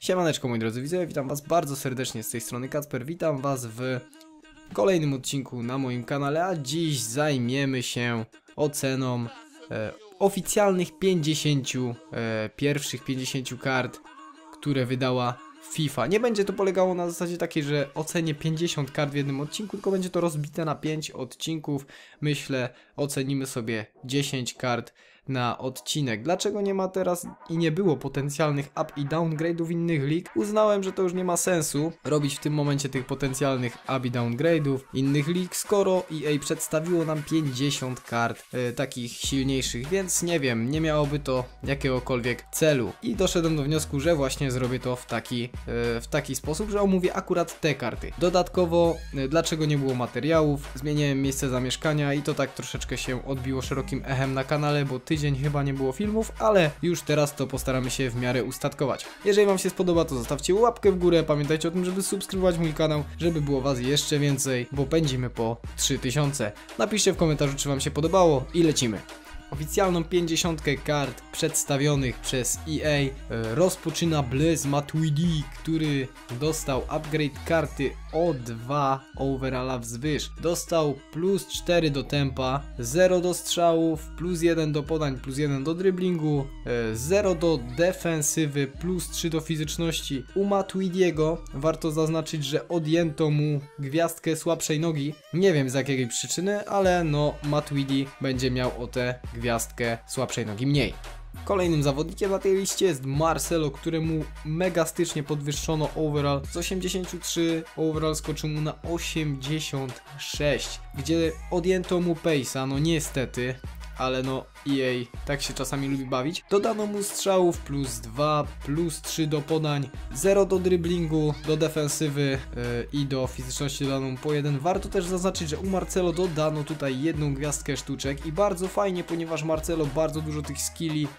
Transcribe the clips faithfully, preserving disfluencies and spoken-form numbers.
Siemaneczko moi drodzy widzowie, witam was bardzo serdecznie z tej strony Kacper, witam was w kolejnym odcinku na moim kanale, a dziś zajmiemy się oceną e, oficjalnych pięćdziesięciu e, pierwszych pięćdziesięciu kart, które wydała FIFA. Nie będzie to polegało na zasadzie takiej, że ocenię pięćdziesiąt kart w jednym odcinku, tylko będzie to rozbite na pięć odcinków. Myślę, ocenimy sobie dziesięć kart na odcinek. Dlaczego nie ma teraz i nie było potencjalnych up i downgrade'ów innych lig? Uznałem, że to już nie ma sensu robić w tym momencie tych potencjalnych up i downgrade'ów innych lig, skoro E A przedstawiło nam pięćdziesiąt kart e, takich silniejszych, więc nie wiem, nie miałoby to jakiegokolwiek celu. I doszedłem do wniosku, że właśnie zrobię to w taki, e, w taki sposób, że omówię akurat te karty. Dodatkowo, e, dlaczego nie było materiałów, zmieniłem miejsce zamieszkania i to tak troszeczkę się odbiło szerokim echem na kanale, bo tydzień chyba nie było filmów, ale już teraz to postaramy się w miarę ustatkować. Jeżeli wam się spodoba, to zostawcie łapkę w górę, pamiętajcie o tym, żeby subskrybować mój kanał, żeby było was jeszcze więcej, bo pędzimy po trzy tysiące. Napiszcie w komentarzu, czy wam się podobało i lecimy. Oficjalną pięćdziesiątkę kart przedstawionych przez E A e, rozpoczyna Blaise Matuidi, który dostał upgrade karty o dwa overalla wzwyż. Dostał plus cztery do tempa, zero do strzałów, plus jeden do podań, plus jeden do driblingu, e, zero do defensywy, plus trzy do fizyczności. U Matuidiego warto zaznaczyć, że odjęto mu gwiazdkę słabszej nogi. Nie wiem z jakiej przyczyny, ale no Matuidi będzie miał o tę gwiazdkę słabszej nogi mniej. Kolejnym zawodnikiem na tej liście jest Marcelo, któremu mega stycznie podwyższono overall z osiemdziesięciu trzech, overall skoczył mu na osiemdziesiąt sześć, gdzie odjęto mu pace'a, no niestety, ale no E A tak się czasami lubi bawić. Dodano mu strzałów plus dwa, plus trzy do podań, zero do driblingu, do defensywy yy, i do fizyczności dodano mu po jeden. Warto też zaznaczyć, że u Marcelo dodano tutaj jedną gwiazdkę sztuczek i bardzo fajnie, ponieważ Marcelo bardzo dużo tych skilli yy,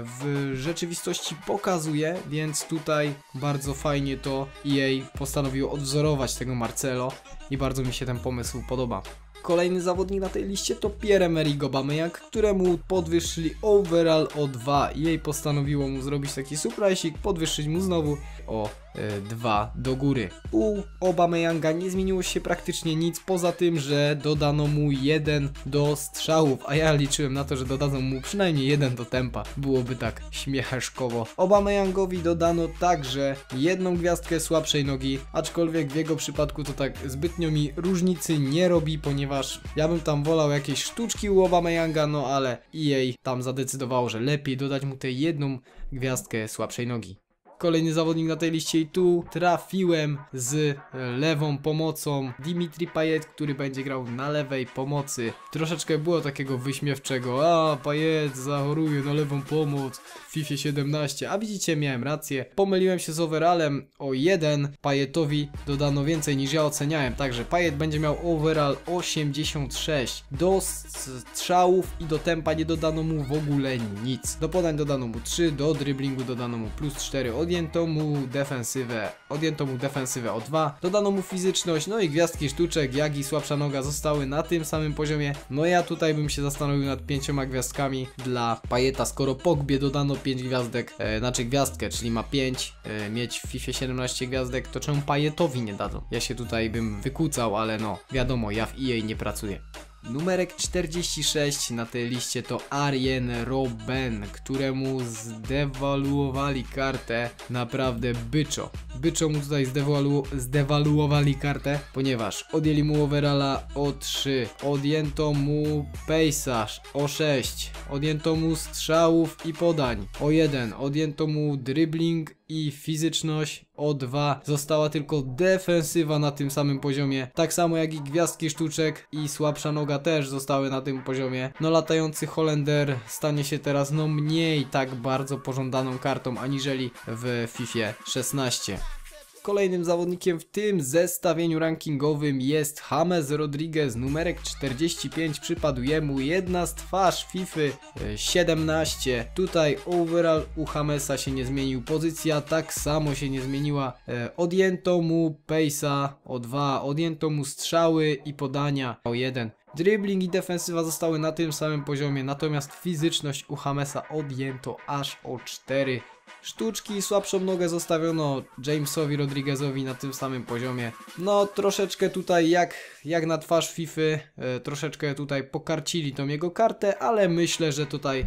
w rzeczywistości pokazuje, więc tutaj bardzo fajnie to E A postanowiło odwzorować tego Marcelo i bardzo mi się ten pomysł podoba. Kolejny zawodnik na tej liście to Pierre-Emerick Aubameyang, któremu podwyższyli overall o dwa. E A postanowiło mu zrobić taki surprise'ik, podwyższyć mu znowu o dwa do góry. U Aubameyanga nie zmieniło się praktycznie nic, poza tym, że dodano mu jeden do strzałów, a ja liczyłem na to, że dodadzą mu przynajmniej jeden do tempa. Byłoby tak śmieszkowo. Aubameyangowi dodano także jedną gwiazdkę słabszej nogi, aczkolwiek w jego przypadku to tak zbytnio mi różnicy nie robi, ponieważ ja bym tam wolał jakieś sztuczki u Aubameyanga, no ale E A tam zadecydowało, że lepiej dodać mu tę jedną gwiazdkę słabszej nogi. Kolejny zawodnik na tej liście i tu trafiłem z lewą pomocą, Dimitri Payet, który będzie grał na lewej pomocy. Troszeczkę było takiego wyśmiewczego, a Payet zachoruje na lewą pomoc w FIFA siedemnaście, a widzicie, miałem rację, pomyliłem się z overallem o jeden, Payetowi dodano więcej niż ja oceniałem, także Payet będzie miał overall osiemdziesiąt sześć, do strzałów i do tempa nie dodano mu w ogóle nic, do podań dodano mu trzy, do driblingu dodano mu plus cztery, odjęto mu defensywę, odjęto mu defensywę o dwa, dodano mu fizyczność, no i gwiazdki sztuczek, jak i słabsza noga zostały na tym samym poziomie. No ja tutaj bym się zastanowił nad pięcioma gwiazdkami dla Payeta, skoro Pogbie dodano pięć gwiazdek, e, znaczy gwiazdkę, czyli ma pięć, e, mieć w FIFA siedemnaście gwiazdek, to czemu Payetowi nie dadzą? Ja się tutaj bym wykłócał, ale no wiadomo, ja w E A nie pracuję. Numerek czterdzieści sześć na tej liście to Arjen Robben, któremu zdewaluowali kartę naprawdę byczo. Byczo mu tutaj zdewalu zdewaluowali kartę, ponieważ odjęli mu overalla o trzy, odjęto mu pace'a o sześć, odjęto mu strzałów i podań o jeden, odjęto mu dribbling i fizyczność o dwa, została tylko defensywa na tym samym poziomie, tak samo jak i gwiazdki sztuczek i słabsza noga też zostały na tym poziomie. No latający Holender stanie się teraz no mniej tak bardzo pożądaną kartą aniżeli w FIFA szesnaście. Kolejnym zawodnikiem w tym zestawieniu rankingowym jest James Rodriguez, numerek czterdzieści pięć, przypadł jemu, jedna z twarz FIFA siedemnaście. Tutaj overall u Jamesa się nie zmienił, pozycja tak samo się nie zmieniła, e, odjęto mu pace'a o dwa, odjęto mu strzały i podania o jeden. Dribbling i defensywa zostały na tym samym poziomie, natomiast fizyczność u Jamesa odjęto aż o cztery. Sztuczki, słabszą nogę zostawiono Jamesowi Rodriguezowi na tym samym poziomie. No troszeczkę tutaj jak, jak na twarz Fify, e, troszeczkę tutaj pokarcili tą jego kartę, ale myślę, że tutaj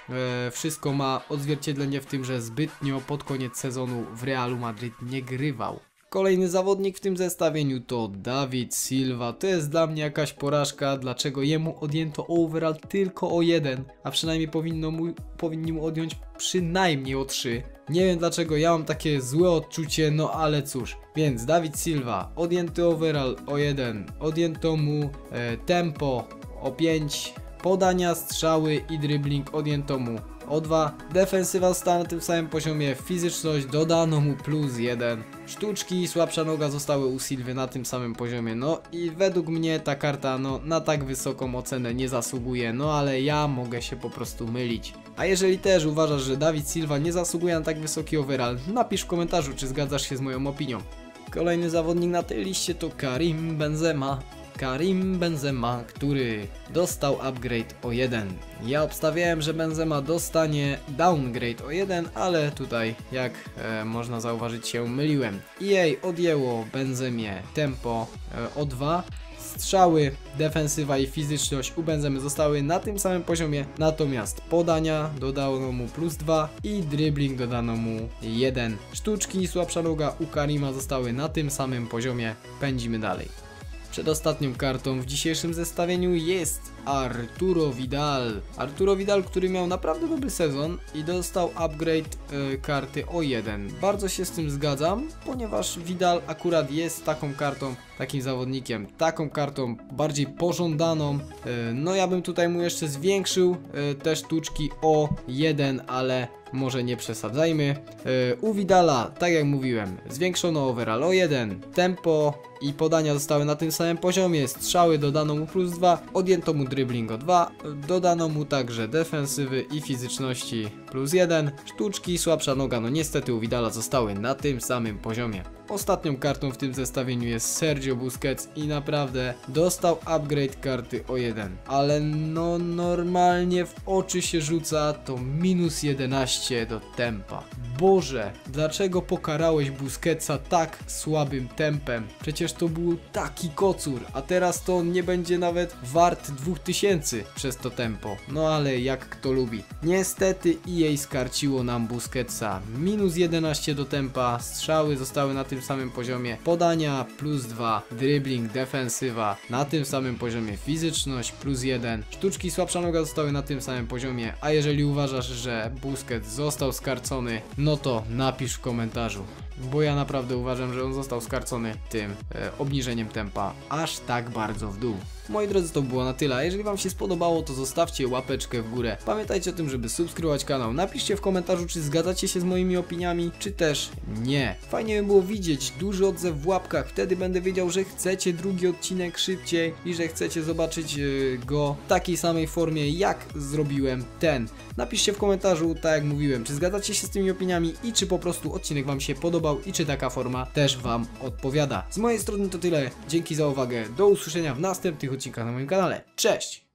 e, wszystko ma odzwierciedlenie w tym, że zbytnio pod koniec sezonu w Realu Madryt nie grywał. Kolejny zawodnik w tym zestawieniu to David Silva. To jest dla mnie jakaś porażka, dlaczego jemu odjęto overall tylko o jeden, a przynajmniej powinno mu, powinni mu odjąć przynajmniej o trzy. Nie wiem dlaczego ja mam takie złe odczucie, no ale cóż. Więc David Silva, odjęty overall o jeden, odjęto mu e, tempo o pięć, podania, strzały i dribbling odjęto mu o dwa, defensywa stała na tym samym poziomie, fizyczność dodano mu plus jeden, sztuczki i słabsza noga zostały u Silvy na tym samym poziomie, no i według mnie ta karta no na tak wysoką ocenę nie zasługuje, no ale ja mogę się po prostu mylić. A jeżeli też uważasz, że David Silva nie zasługuje na tak wysoki overall, napisz w komentarzu, czy zgadzasz się z moją opinią. Kolejny zawodnik na tej liście to Karim Benzema. Karim Benzema, który dostał upgrade o jeden. Ja obstawiałem, że Benzema dostanie downgrade o jeden, ale tutaj, jak e, można zauważyć, się myliłem. E A odjęło Benzemie tempo e, o dwa. Strzały, defensywa i fizyczność u Benzemy zostały na tym samym poziomie, natomiast podania dodano mu plus dwa i dribbling dodano mu jeden. Sztuczki i słabsza noga u Karima zostały na tym samym poziomie. Pędzimy dalej. Przedostatnią kartą w dzisiejszym zestawieniu jest Arturo Vidal. Arturo Vidal, który miał naprawdę dobry sezon i dostał upgrade y, karty o jeden. Bardzo się z tym zgadzam, ponieważ Vidal akurat jest taką kartą, takim zawodnikiem, taką kartą bardziej pożądaną. Y, no ja bym tutaj mu jeszcze zwiększył y, te sztuczki o jeden, ale może nie przesadzajmy. Yy, u Vidala, tak jak mówiłem, zwiększono overall o jeden, tempo i podania zostały na tym samym poziomie, strzały dodano mu plus dwa, odjęto mu dribbling o dwa, dodano mu także defensywy i fizyczności plus jeden, sztuczki, słabsza noga, no niestety u Vidala zostały na tym samym poziomie. Ostatnią kartą w tym zestawieniu jest Sergio Busquets i naprawdę dostał upgrade karty o jeden, ale no normalnie w oczy się rzuca to minus jedenaście do tempa. Boże, dlaczego pokarałeś Busquetsa tak słabym tempem? Przecież to był taki kocur, a teraz to on nie będzie nawet wart dwóch tysięcy przez to tempo. No ale jak kto lubi. Niestety E A skarciło nam Busquetsa. minus jedenaście do tempa, strzały zostały na tym samym poziomie, podania plus dwa, dribbling, defensywa na tym samym poziomie, fizyczność plus jeden, sztuczki, słabsza noga zostały na tym samym poziomie, a jeżeli uważasz, że Busquets został skarcony, no to napisz w komentarzu, bo ja naprawdę uważam, że on został skarcony tym e, obniżeniem tempa aż tak bardzo w dół. Moi drodzy, to było na tyle, a jeżeli wam się spodobało, to zostawcie łapeczkę w górę. Pamiętajcie o tym, żeby subskrybować kanał. Napiszcie w komentarzu, czy zgadzacie się z moimi opiniami, czy też nie. Fajnie by było widzieć duży odzew w łapkach, wtedy będę wiedział, że chcecie drugi odcinek szybciej i że chcecie zobaczyć yy, go w takiej samej formie, jak zrobiłem ten. Napiszcie w komentarzu, tak jak mówiłem, czy zgadzacie się z tymi opiniami i czy po prostu odcinek wam się podobał i czy taka forma też wam odpowiada. Z mojej strony to tyle, dzięki za uwagę, do usłyszenia w następnych odcinkach na moim kanale. Cześć!